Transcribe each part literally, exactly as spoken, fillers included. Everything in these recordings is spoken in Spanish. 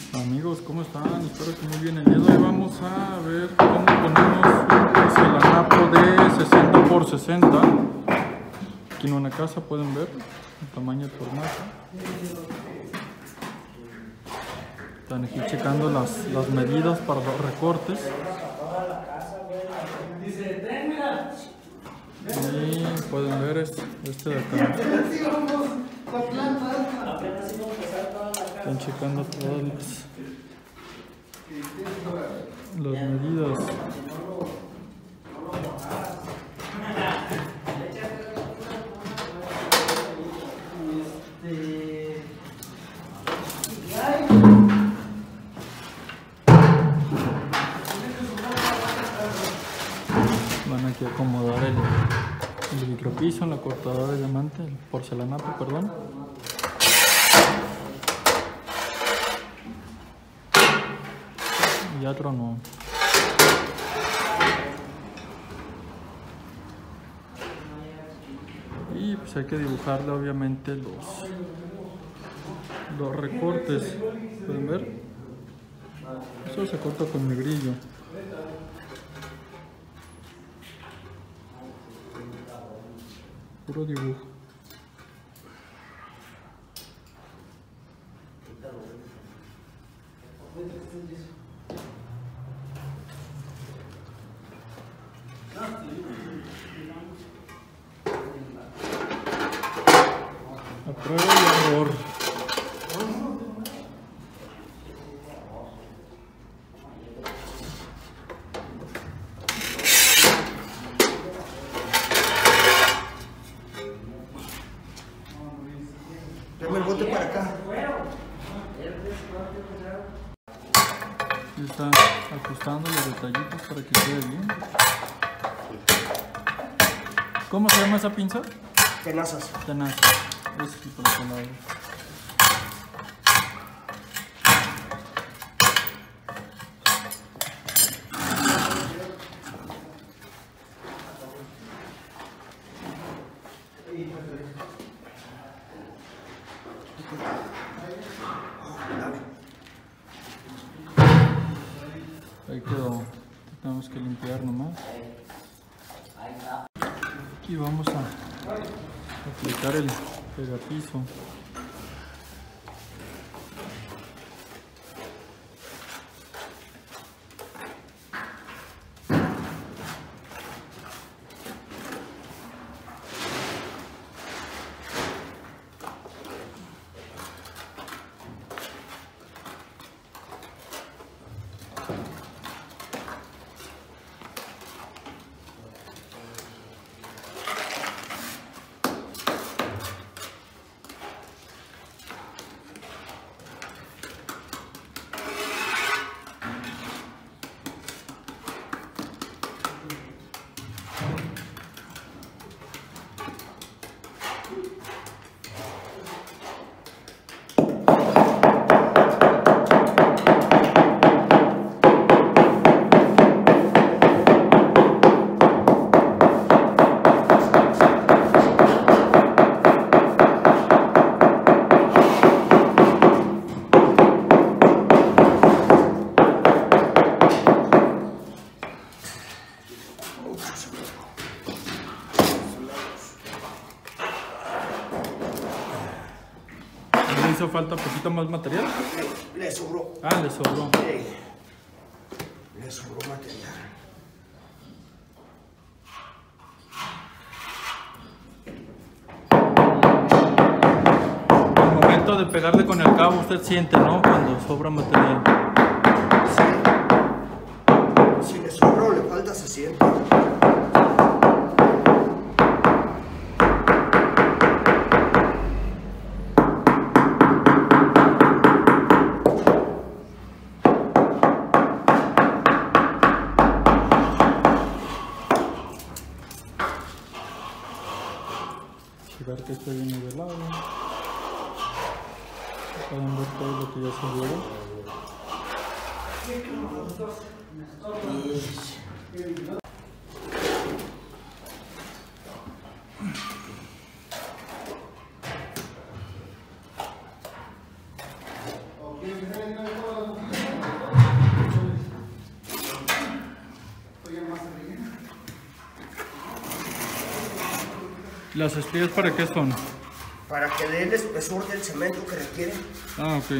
Amigos, ¿cómo están? Espero que muy bien. El día de hoy vamos a ver cómo ponemos un porcelanato de sesenta por sesenta. Aquí en una casa pueden ver el tamaño del formato. Están aquí checando las, las medidas para los recortes. Y pueden ver este, este de acá. Están checando todas las, las medidas. Van aquí a acomodar el, el micropiso en la cortadora de diamante, el porcelanato, perdón. Y ya tronó. Y pues hay que dibujarle obviamente los, los recortes. ¿Pueden ver? Eso se corta con mi grillo. Puro dibujo. A prueba y error. Dame el bote para acá. Y están ajustando los detallitos para que quede bien. ¿Cómo se llama esa pinza? Tenazas. Tenaz. Ese tipo de palabra. Ahí quedó. Tenemos que limpiar nomás. Aquí vamos a aplicar el pegapiso. ¿Le hizo falta un poquito más material? Le, le sobró. Ah, le sobró. Sí. Le sobró material. Al momento de pegarle con el cabo, usted siente, ¿no? Cuando sobra material. Sí. Si le sobró, le falta, se siente. Checar que esté bien nivelado. Pueden ver todo lo que ya se dio. ¿O quieren que se venga ¿Las estrías para qué son? Para que dé el espesor del cemento que requiere. Ah, ok.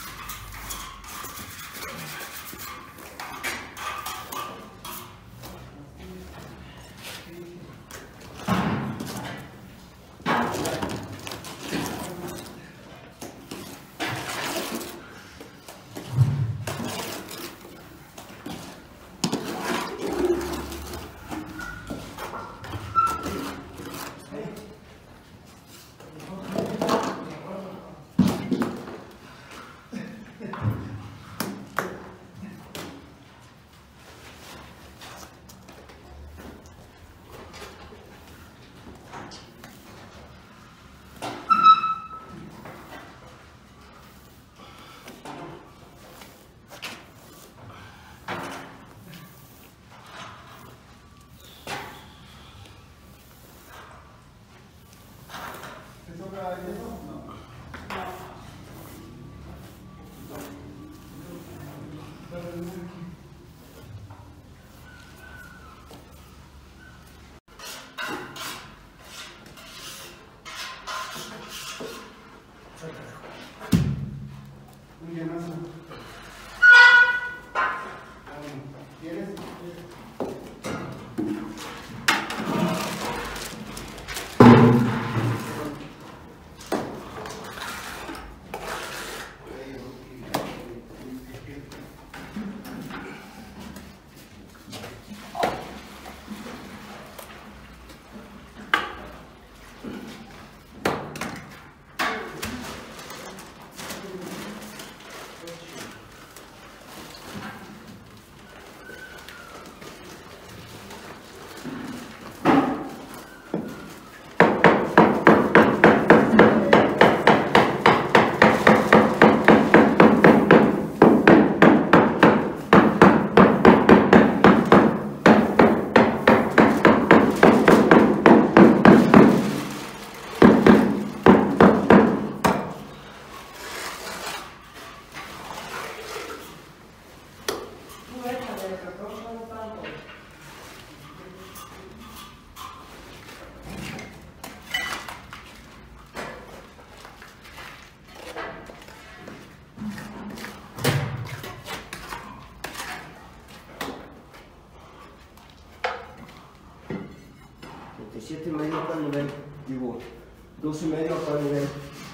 siete y medio a cuál nivel, digo, dos y medio a cuál nivel,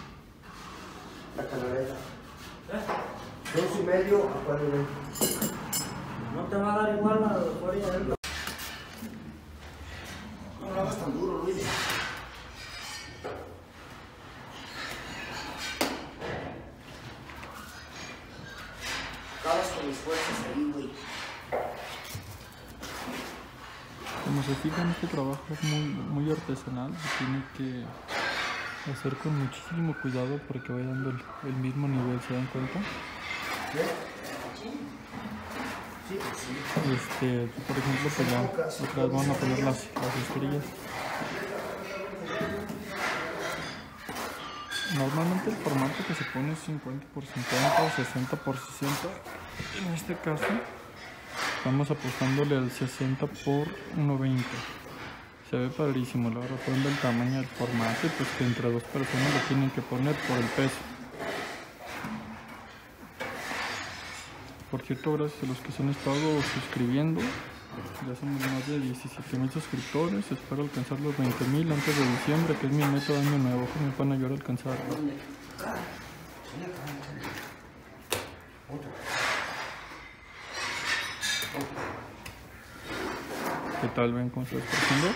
la calavera. ¿Eh? Dos y medio a cuál nivel. No te va a dar igual la euforia del... No lo hagas tan duro, Luis. Acabas con mis fuerzas ahí, güey. Como se fijan, este trabajo es muy, muy artesanal, se tiene que hacer con muchísimo cuidado para que vaya dando el, el mismo nivel, ¿se dan cuenta? Sí, sí. Este, por ejemplo, pues ya otra vez van a poner las, las estrías. Normalmente el formato que se pone es cincuenta por cincuenta o sesenta por sesenta. En este caso estamos apostándole al sesenta por uno veinte. Se ve padrísimo, la verdad, poniendo el tamaño del formato, pues que entre dos personas lo tienen que poner por el peso. Por cierto, gracias a los que se han estado suscribiendo. Ya somos más de diecisiete mil suscriptores. Espero alcanzar los veinte mil antes de diciembre, que es mi meta de año nuevo. Que me van a ayudar a alcanzarlo. ¿Qué tal? ¿Ven cómo se está haciendo?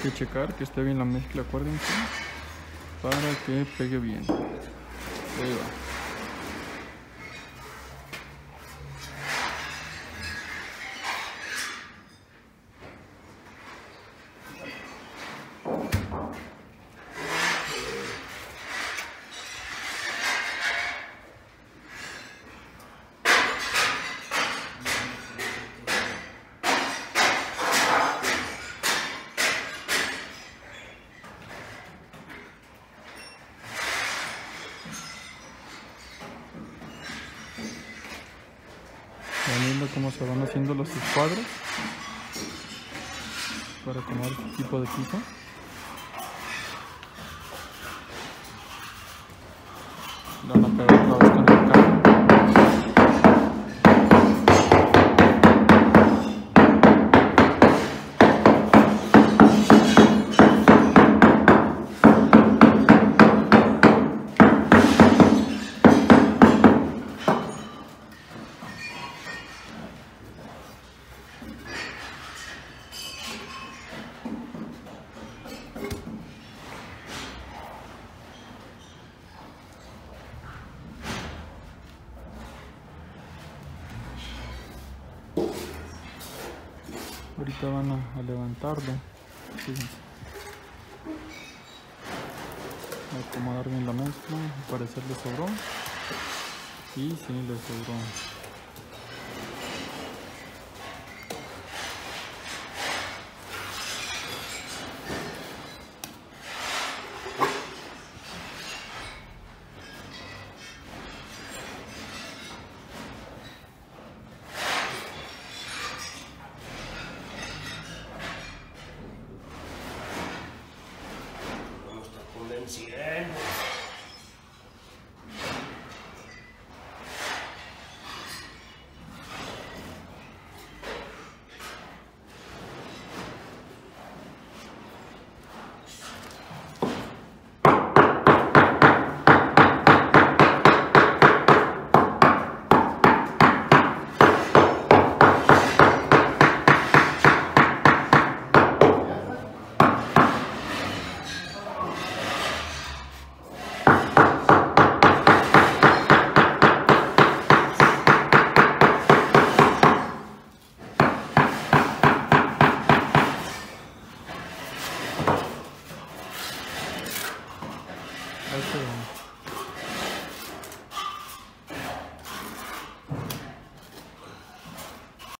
que checar que esté bien la mezcla, acuérdense, para que pegue bien. Ahí va. Van viendo cómo se van haciendo los escuadros para acomodar este tipo de piso. Le van a pegar otra vez con el cable. Ahorita van a, a levantarlo. Fíjense. Voy a acomodar bien la mezcla. Al parecer le sobró. Y sí, le sobró. Convenciendo. Ahí se va.